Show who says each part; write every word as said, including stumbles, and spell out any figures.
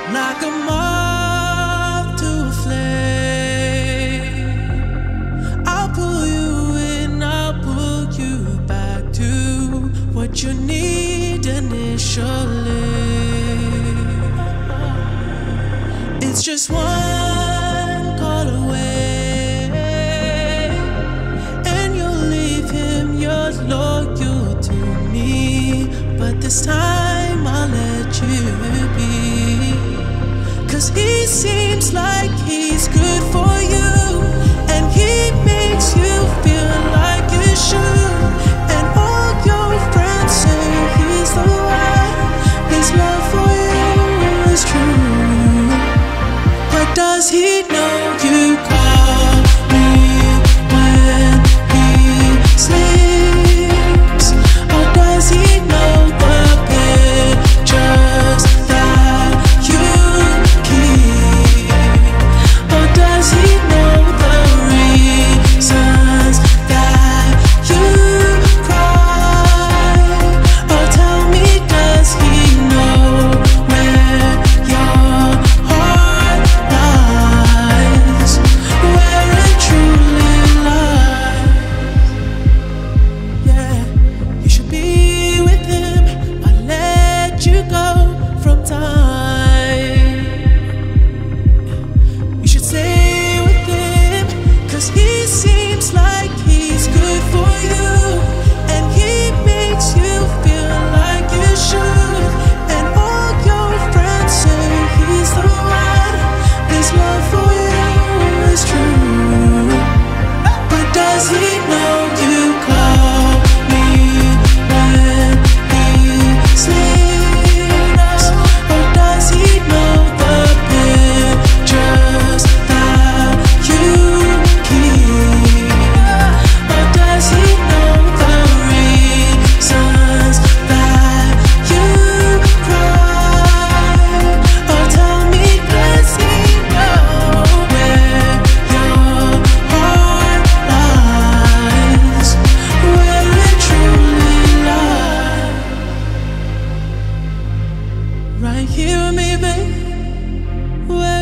Speaker 1: like a moth to a flame. I'll pull you in, I'll pull you back to what you need initially. It's just one call away, and you'll leave him, you're loyal to me. But this time I'll let you be, 'cause he seems like he's good for you, and he makes you feel like you should. And all your friends say he's the one, his love for you is true. But does he know you call me when he sleeps? Or does he know the pictures that you keep? Or does he know the reasons that you cry? Or tell me, does he know where your heart lies, where it truly lies? Yeah, you should be with him. I let you go from time. You should stay with him, 'cause he seems like he's good for you, and he makes you feel like you should. And all your friends say he's the one, his love for you is true. But does he know you call me when he sleeps? Or does he know the pictures that you keep? Or does he know the reasons that you cry? Or tell me, does he know where your heart lies, where it truly lies? Right here with me, babe, where